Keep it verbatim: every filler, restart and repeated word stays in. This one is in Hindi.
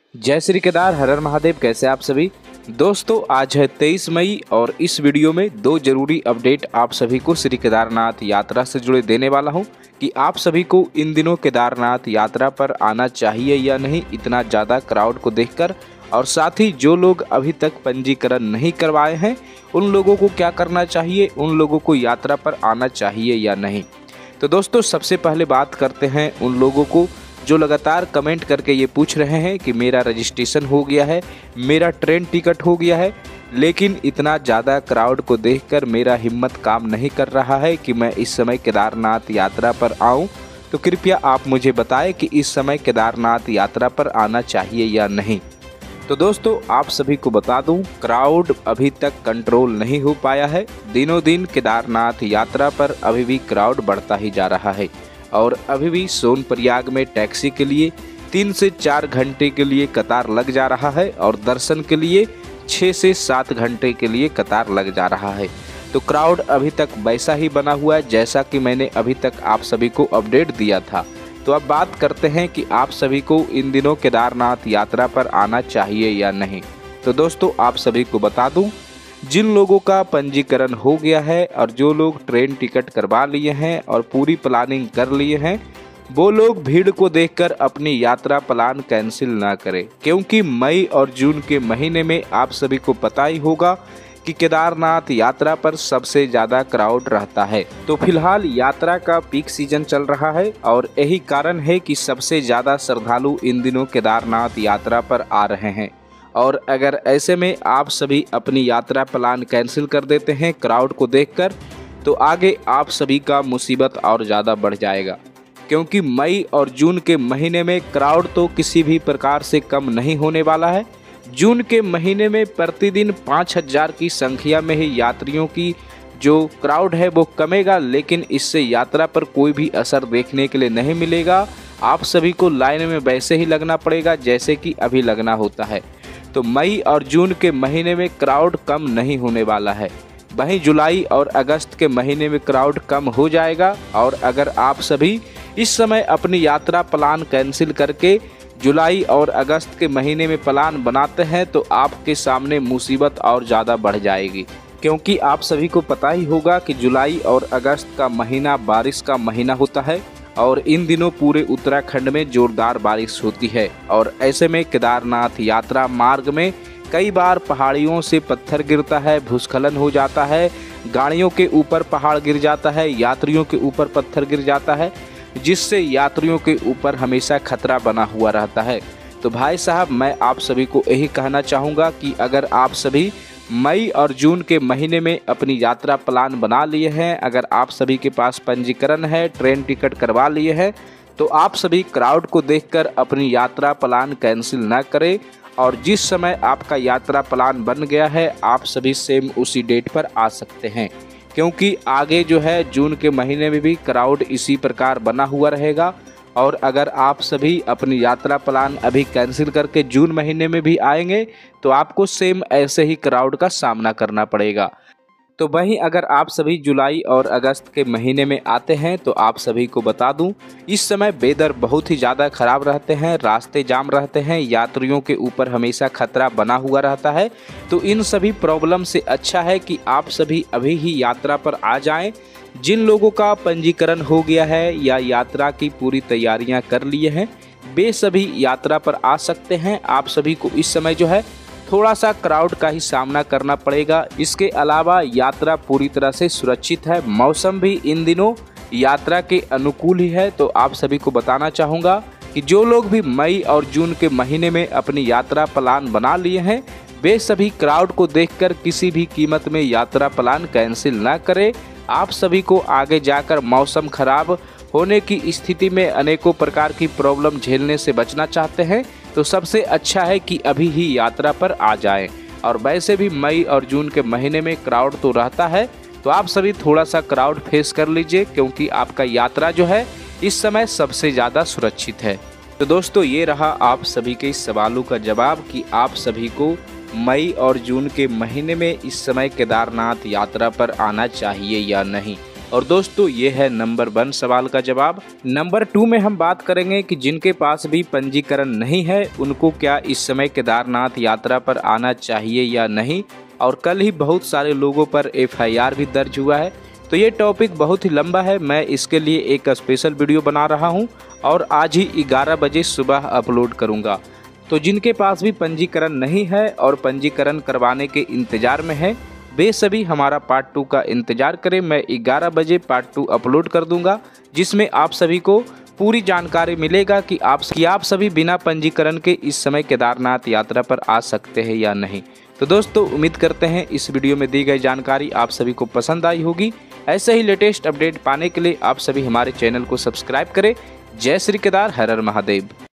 जय श्री केदार, हर हर महादेव। कैसे आप सभी दोस्तों? आज है तेईस मई और इस वीडियो में दो जरूरी अपडेट आप सभी को श्री केदारनाथ यात्रा से जुड़े देने वाला हूं कि आप सभी को इन दिनों केदारनाथ यात्रा पर आना चाहिए या नहीं, इतना ज़्यादा क्राउड को देखकर। और साथ ही जो लोग अभी तक पंजीकरण नहीं करवाए हैं उन लोगों को क्या करना चाहिए, उन लोगों को यात्रा पर आना चाहिए या नहीं। तो दोस्तों सबसे पहले बात करते हैं उन लोगों को जो लगातार कमेंट करके ये पूछ रहे हैं कि मेरा रजिस्ट्रेशन हो गया है, मेरा ट्रेन टिकट हो गया है, लेकिन इतना ज़्यादा क्राउड को देखकर मेरा हिम्मत काम नहीं कर रहा है कि मैं इस समय केदारनाथ यात्रा पर आऊं। तो कृपया आप मुझे बताएं कि इस समय केदारनाथ यात्रा पर आना चाहिए या नहीं। तो दोस्तों आप सभी को बता दूं, क्राउड अभी तक कंट्रोल नहीं हो पाया है। दिनों दिन केदारनाथ यात्रा पर अभी भी क्राउड बढ़ता ही जा रहा है और अभी भी सोनप्रयाग में टैक्सी के लिए तीन से चार घंटे के लिए कतार लग जा रहा है और दर्शन के लिए छः से सात घंटे के लिए कतार लग जा रहा है। तो क्राउड अभी तक वैसा ही बना हुआ है जैसा कि मैंने अभी तक आप सभी को अपडेट दिया था। तो अब बात करते हैं कि आप सभी को इन दिनों केदारनाथ यात्रा पर आना चाहिए या नहीं। तो दोस्तों आप सभी को बता दूं, जिन लोगों का पंजीकरण हो गया है और जो लोग ट्रेन टिकट करवा लिए हैं और पूरी प्लानिंग कर लिए हैं, वो लोग भीड़ को देखकर अपनी यात्रा प्लान कैंसिल ना करें, क्योंकि मई और जून के महीने में आप सभी को पता ही होगा कि केदारनाथ यात्रा पर सबसे ज़्यादा क्राउड रहता है। तो फिलहाल यात्रा का पीक सीजन चल रहा है और यही कारण है कि सबसे ज़्यादा श्रद्धालु इन दिनों केदारनाथ यात्रा पर आ रहे हैं। और अगर ऐसे में आप सभी अपनी यात्रा प्लान कैंसिल कर देते हैं क्राउड को देखकर, तो आगे आप सभी का मुसीबत और ज़्यादा बढ़ जाएगा, क्योंकि मई और जून के महीने में क्राउड तो किसी भी प्रकार से कम नहीं होने वाला है। जून के महीने में प्रतिदिन पाँच हजार की संख्या में ही यात्रियों की जो क्राउड है वो कमेगा, लेकिन इससे यात्रा पर कोई भी असर देखने के लिए नहीं मिलेगा। आप सभी को लाइन में वैसे ही लगना पड़ेगा जैसे कि अभी लगना होता है। तो मई और जून के महीने में क्राउड कम नहीं होने वाला है, वहीं जुलाई और अगस्त के महीने में क्राउड कम हो जाएगा। और अगर आप सभी इस समय अपनी यात्रा प्लान कैंसिल करके जुलाई और अगस्त के महीने में प्लान बनाते हैं तो आपके सामने मुसीबत और ज़्यादा बढ़ जाएगी, क्योंकि आप सभी को पता ही होगा कि जुलाई और अगस्त का महीना बारिश का महीना होता है और इन दिनों पूरे उत्तराखंड में जोरदार बारिश होती है। और ऐसे में केदारनाथ यात्रा मार्ग में कई बार पहाड़ियों से पत्थर गिरता है, भूस्खलन हो जाता है, गाड़ियों के ऊपर पहाड़ गिर जाता है, यात्रियों के ऊपर पत्थर गिर जाता है, जिससे यात्रियों के ऊपर हमेशा खतरा बना हुआ रहता है। तो भाई साहब, मैं आप सभी को यही कहना चाहूँगा कि अगर आप सभी मई और जून के महीने में अपनी यात्रा प्लान बना लिए हैं, अगर आप सभी के पास पंजीकरण है, ट्रेन टिकट करवा लिए हैं, तो आप सभी क्राउड को देखकर अपनी यात्रा प्लान कैंसिल ना करें। और जिस समय आपका यात्रा प्लान बन गया है आप सभी सेम उसी डेट पर आ सकते हैं, क्योंकि आगे जो है जून के महीने में भी क्राउड इसी प्रकार बना हुआ रहेगा। और अगर आप सभी अपनी यात्रा प्लान अभी कैंसिल करके जून महीने में भी आएंगे तो आपको सेम ऐसे ही क्राउड का सामना करना पड़ेगा। तो वहीं अगर आप सभी जुलाई और अगस्त के महीने में आते हैं तो आप सभी को बता दूं, इस समय वेदर बहुत ही ज़्यादा ख़राब रहते हैं, रास्ते जाम रहते हैं, यात्रियों के ऊपर हमेशा खतरा बना हुआ रहता है। तो इन सभी प्रॉब्लम से अच्छा है कि आप सभी अभी ही यात्रा पर आ जाएं। जिन लोगों का पंजीकरण हो गया है या यात्रा की पूरी तैयारियां कर लिए हैं वे सभी यात्रा पर आ सकते हैं। आप सभी को इस समय जो है थोड़ा सा क्राउड का ही सामना करना पड़ेगा। इसके अलावा यात्रा पूरी तरह से सुरक्षित है, मौसम भी इन दिनों यात्रा के अनुकूल ही है। तो आप सभी को बताना चाहूँगा कि जो लोग भी मई और जून के महीने में अपनी यात्रा प्लान बना लिए हैं वे सभी क्राउड को देखकर किसी भी कीमत में यात्रा प्लान कैंसिल ना करें। आप सभी को आगे जाकर मौसम खराब होने की स्थिति में अनेकों प्रकार की प्रॉब्लम झेलने से बचना चाहते हैं तो सबसे अच्छा है कि अभी ही यात्रा पर आ जाएं। और वैसे भी मई और जून के महीने में क्राउड तो रहता है, तो आप सभी थोड़ा सा क्राउड फेस कर लीजिए, क्योंकि आपका यात्रा जो है इस समय सबसे ज़्यादा सुरक्षित है। तो दोस्तों ये रहा आप सभी के इस सवालों का जवाब कि आप सभी को मई और जून के महीने में इस समय केदारनाथ यात्रा पर आना चाहिए या नहीं। और दोस्तों ये है नंबर वन सवाल का जवाब। नंबर टू में हम बात करेंगे कि जिनके पास भी पंजीकरण नहीं है उनको क्या इस समय केदारनाथ यात्रा पर आना चाहिए या नहीं, और कल ही बहुत सारे लोगों पर एफ आई आर भी दर्ज हुआ है। तो ये टॉपिक बहुत ही लंबा है, मैं इसके लिए एक स्पेशल वीडियो बना रहा हूँ और आज ही ग्यारह बजे सुबह अपलोड करूँगा। तो जिनके पास भी पंजीकरण नहीं है और पंजीकरण करवाने के इंतज़ार में है, वे सभी हमारा पार्ट टू का इंतज़ार करें। मैं ग्यारह बजे पार्ट टू अपलोड कर दूंगा, जिसमें आप सभी को पूरी जानकारी मिलेगा कि आप कि आप सभी बिना पंजीकरण के इस समय केदारनाथ यात्रा पर आ सकते हैं या नहीं। तो दोस्तों उम्मीद करते हैं इस वीडियो में दी गई जानकारी आप सभी को पसंद आई होगी। ऐसे ही लेटेस्ट अपडेट पाने के लिए आप सभी हमारे चैनल को सब्सक्राइब करें। जय श्री केदार, हर हर महादेव।